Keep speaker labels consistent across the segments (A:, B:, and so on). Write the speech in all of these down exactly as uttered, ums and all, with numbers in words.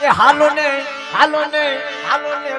A: એ હાલો ને હાલો ને હાલો ને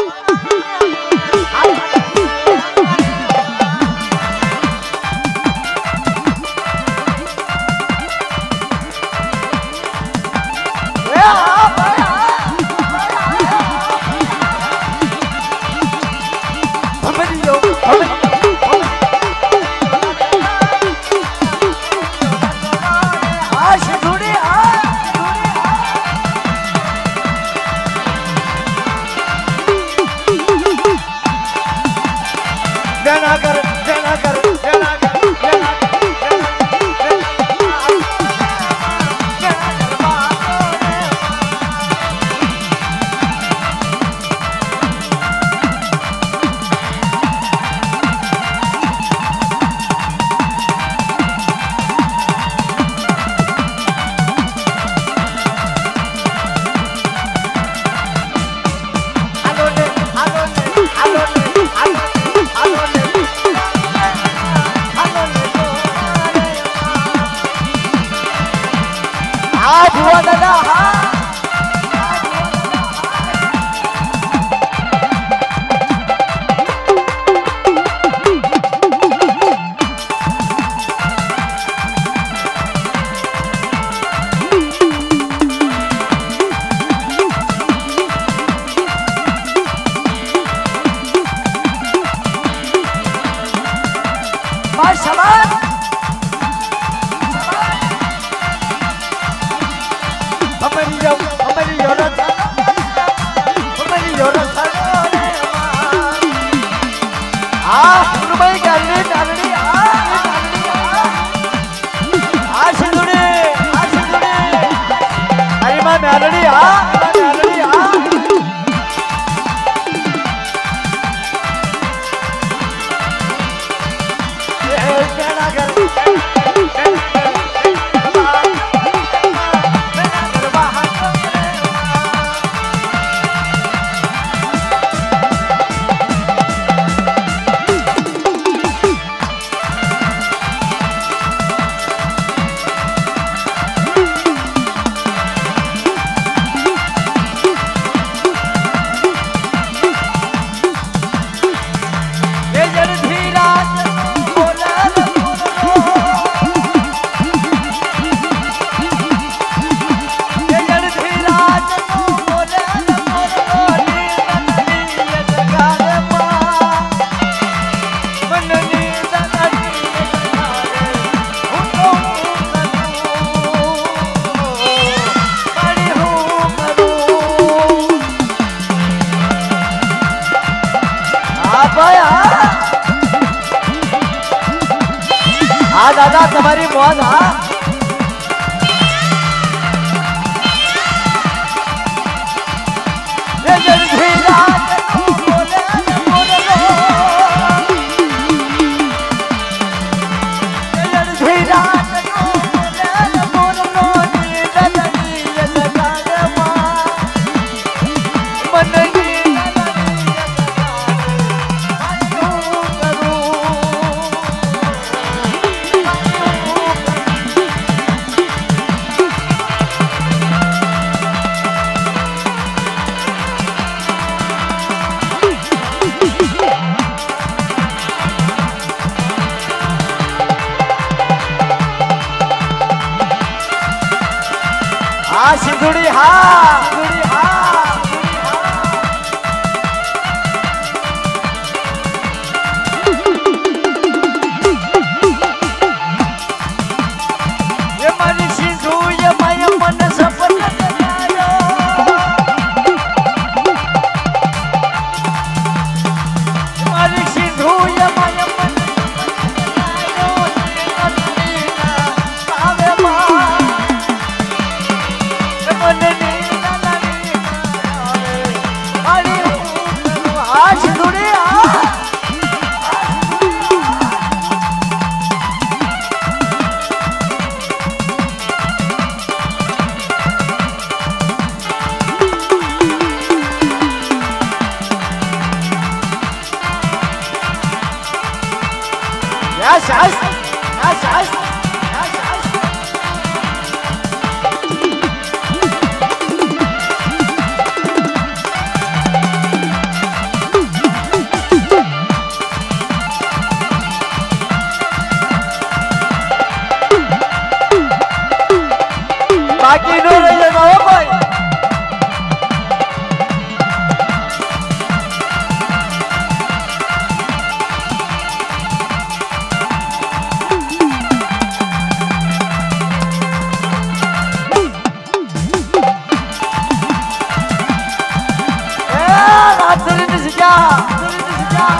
A: दादा तुम्हारी मौज हाँ हाँ सिंधुड़ी हाँ सिंधुड़ी हाँ ये मारी सिंधु ये माया मन सपना जगायो ये मारी सिंधु ये माया मन Yes, yes, yes, yes, yes, yes. सजा सजा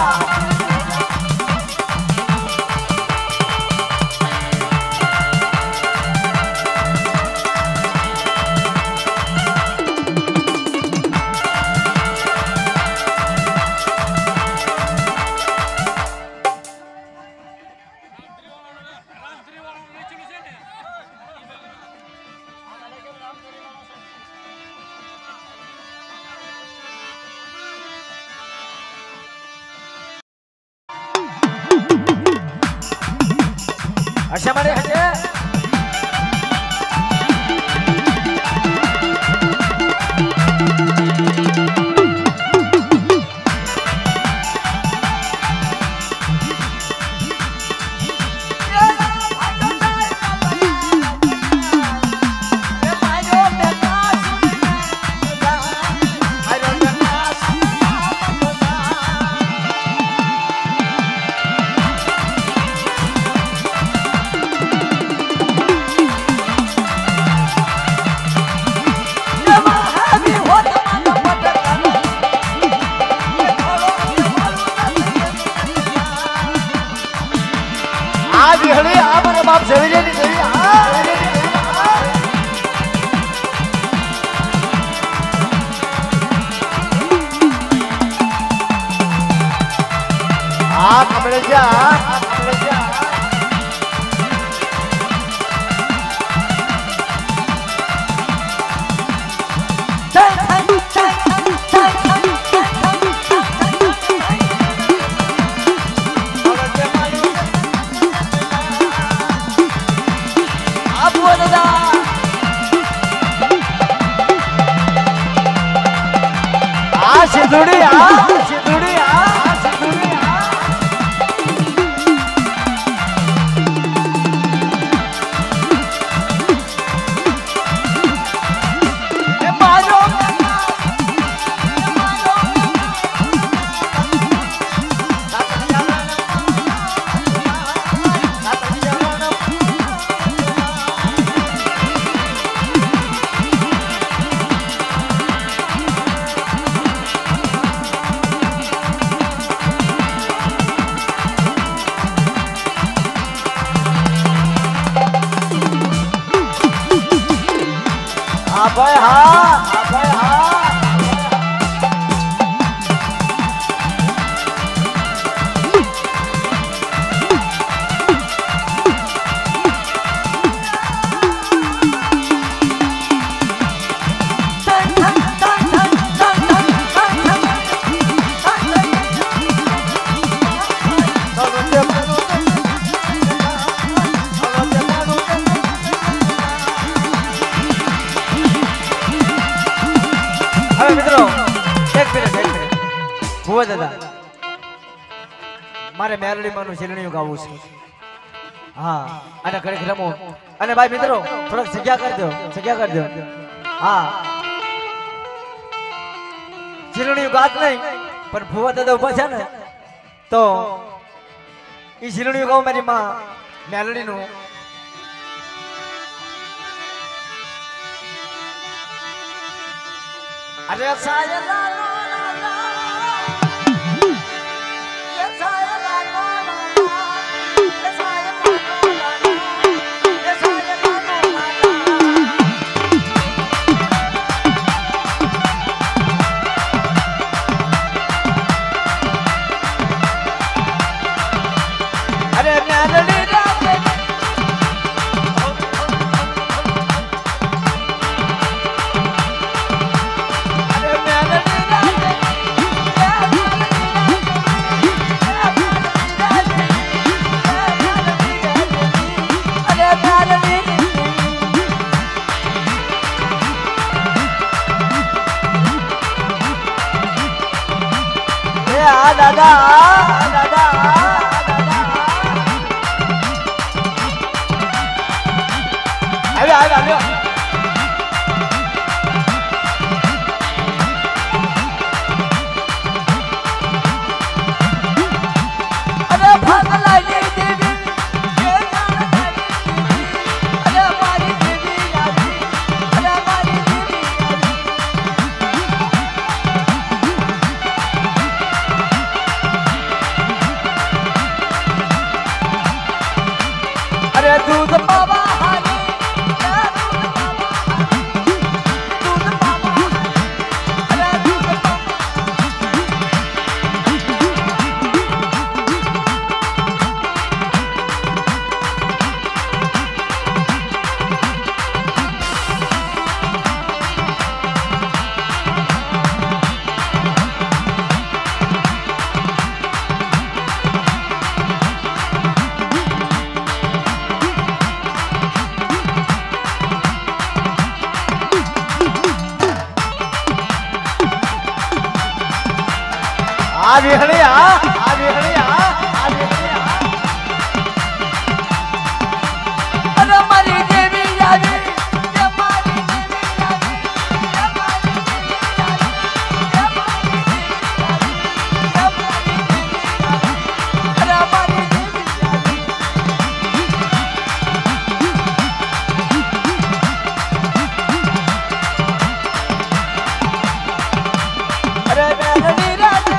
A: अच्छा मारे हटे बाप सेविजे नहीं सेवी हाँ कमरे जा कमरे जा सिद्धुड़िया सिद्धुड़िया सिद्धुड़िया ए मारो अबे हाँ अबे हाँ दादा मारे मेलडी मानु झिलणिયું ગાવું છે હા અને ઘડીક રમો અને ભાઈ મિત્રો થોડક જગ્યા કરી દો જગ્યા કરી દો હા झिलणिયું ગાત નહીં પણ ભુવા દાદા ઊભા છે ને તો ઈ झिलणिયું ગાવ મારી માં મેલડી નું અરે સાયલા दादा दादा अरे अरे अरे अरे भाग लागे देवी अरे हमारी देवी अरे हमारी देवी आ बिहड़िया आ बिहड़िया आ बिहड़िया
B: अरे हमारी देवी यादी हमारी देवी यादी हमारी देवी यादी हमारी देवी यादी अरे हमारी देवी यादी अरे मेरी रानी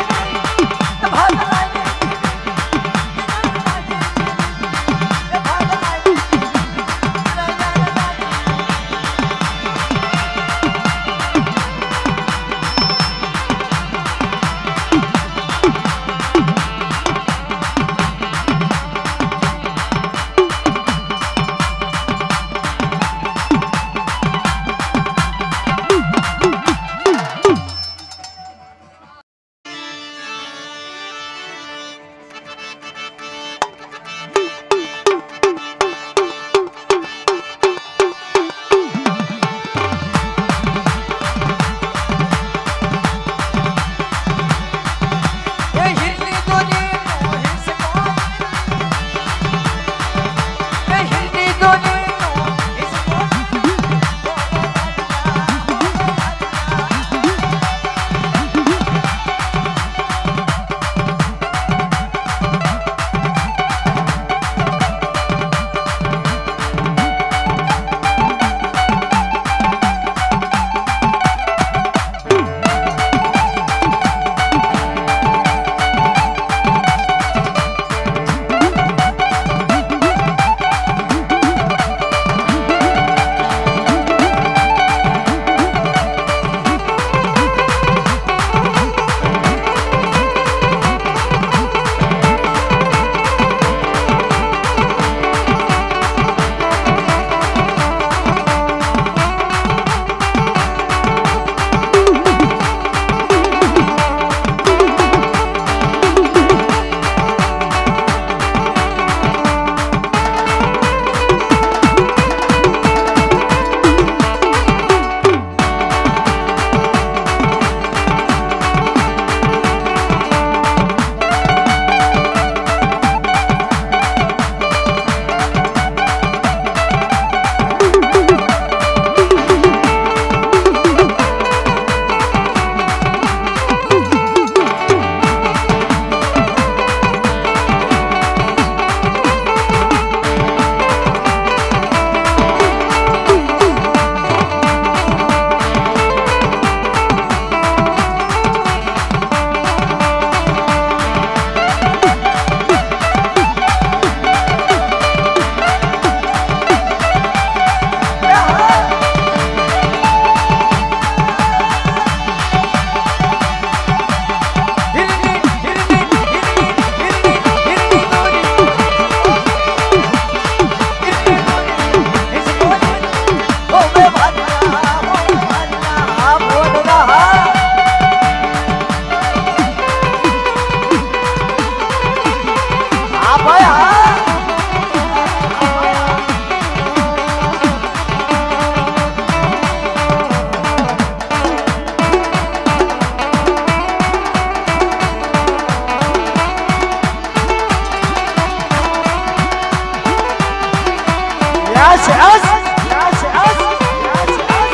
A: Yes, yes, yes, yes, yes, yes.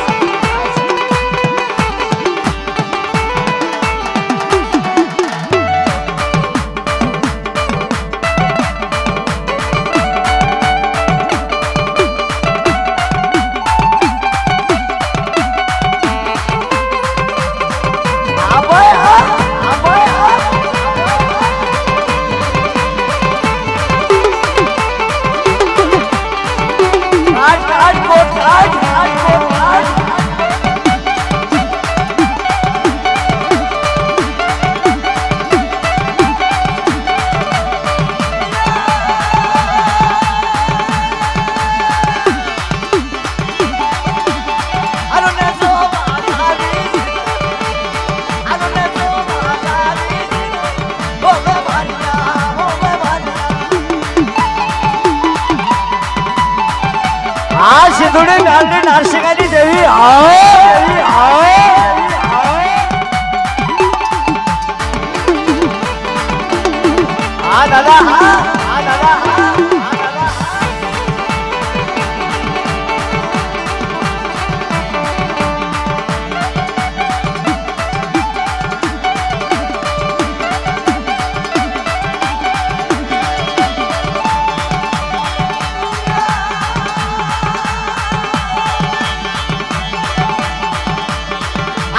A: Aboy, aboy, आज आज कोट आज आज कोट आज आज सिंधुड़ी डालने नारसिंगानी देवी आओ देवी आओ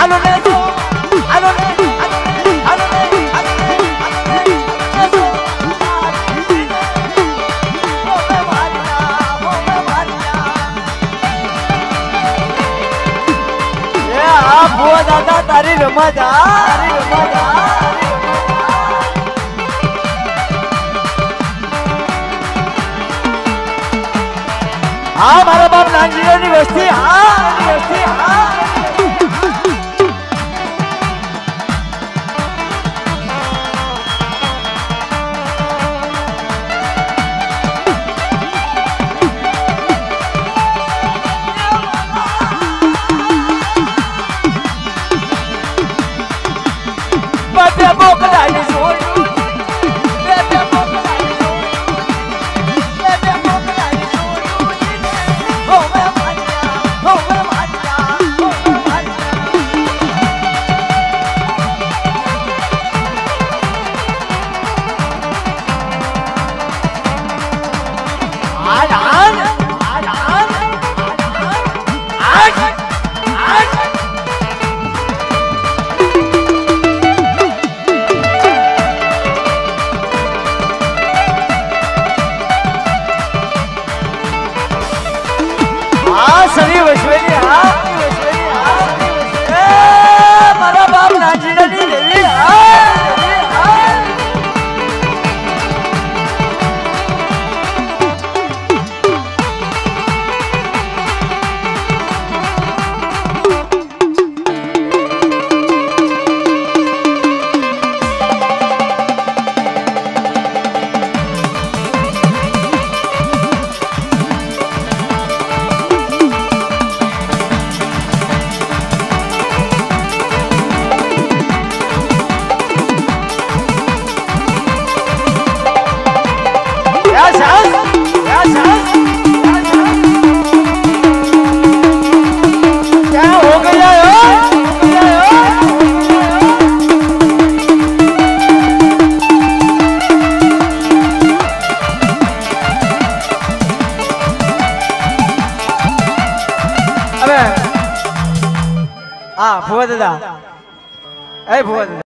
A: आलो ने तो आलो ने आलो ने आलो ने आलो ने आलो ने ओ मैं मारिया ओ मैं मारिया ये आ बुआ दादा तारी रमा जा तारी रमा जा हाँ मारा बाप नांजीरा नी वस्ती हाँ नी वस्ती हाँ बाटे मोकलानी सोनू बाटे मोकलानी सोनू बाटे मोकलानी सोनू ओ मैं मारिया ओ मैं मारिया ओ मैं मारिया आज आज आज आज आज आज सभी वैश्वेनी हाँ वैश्वेनी हाँ ए मारा बाप नांजीरा नी देवी हाँ देवी हाँ हाँ भुआ दादा ए भुआ दादा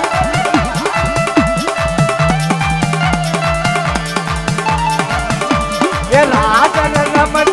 A: ये राजन रमन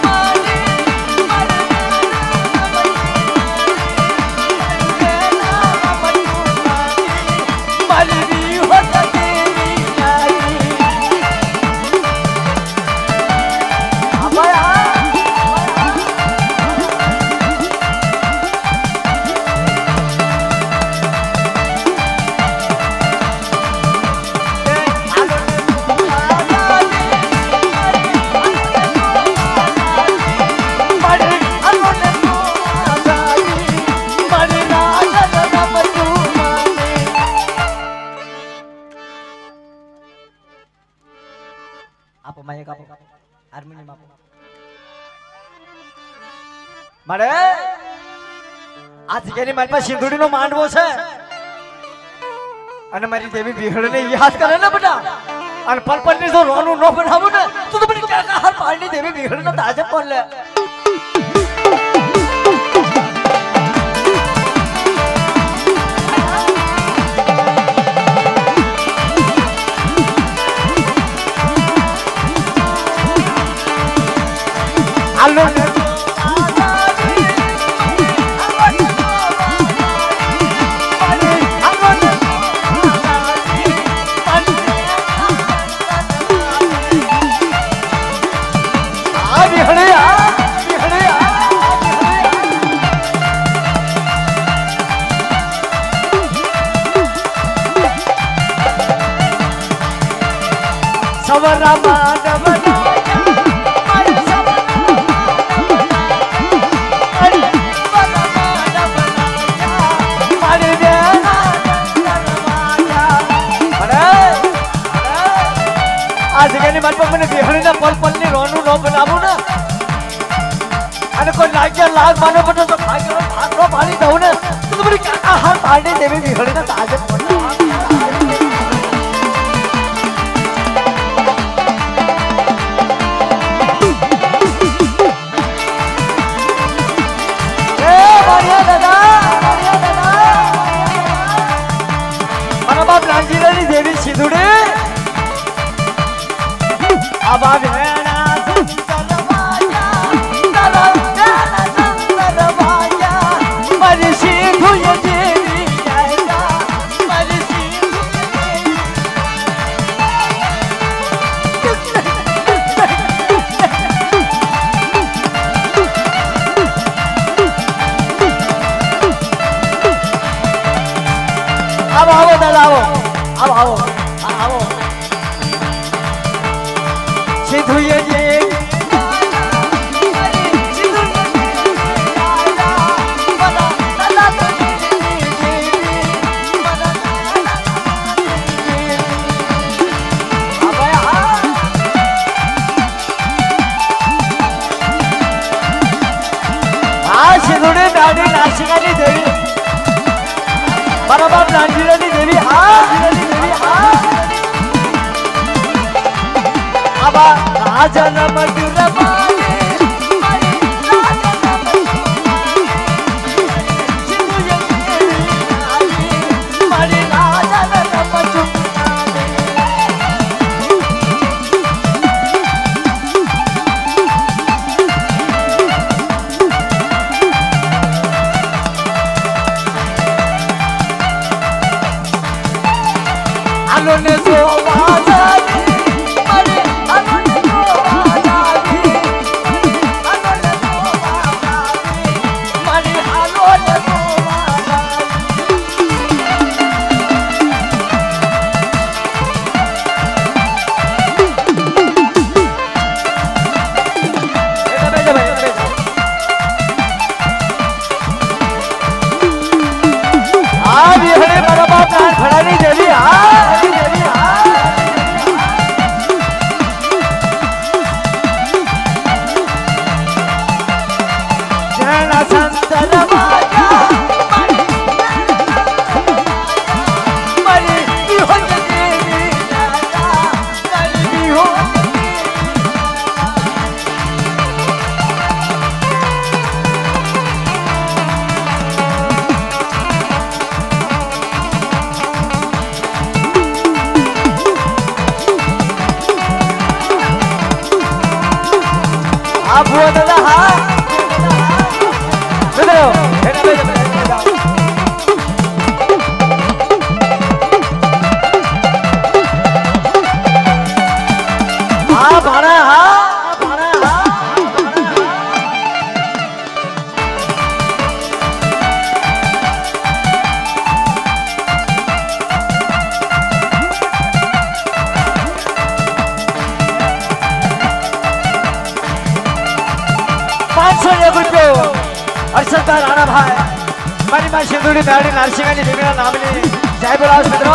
A: आपो माइक आपो हारमोनियम आपो मारे आज केनी मारी पास सिंदूरीनो માંડવો છે અને મારી દેવી બિહળને યાદ કરે ને બેટા અને પલપલની જો રોનું ન બનાવું ને તો તો બની ક્યાં હાર પાડની દેવી બિહળને તાજે પર લે आलो सवरा माधव आज के मन पर मैंने बिहड़ी ना पल पल नहीं रोनू नो बनाबू ना अरे कोई लाग गया लाग मानो बटो तो भाग लो भाग लो पानी दो ना तो तुम्हारी क्या हार पानी देवी बिहड़ी ना ताजे ए बढ़िया दादा આવો આવો દાદા આવો આવો આવો આ આવો સિંધુએ જે सिंधुड़ी दादी नाशिकानी देवी बराबर नांजीरानी देवी हाँ देवी हाँ अब राजा न मधुर माने ने जो आजादी अरे अरे जो आजादी अरे जो आजादी मरी हालो ने जो आजादी आज ये हरे बराबर प्राण खड़ा नहीं दे रही हाँ आप हुआ दादा हाँ चलो बेटा बेटा बेटा हाँ भाना हाँ भाना हाँ पाँच सौ एक रुपये अरसद का राणा भाई मरी माँ सिंधुड़ी दाड़ी नारसिंगानी देवी का नाम ले जय बोलाओ मित्रों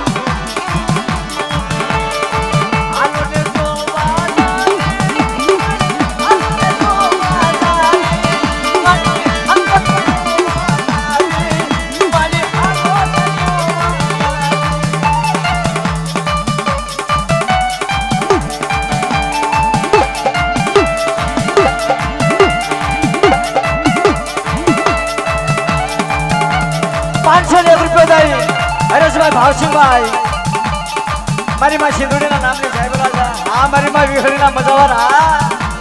A: पाँच सौ एक रुपये दाई अरे भाई भाव सिंह भाई मारी माँ सिंधुड़ी ना नाम ले जाए बोला हाँ मारी माँ विहड़ी ना मजावर हाँ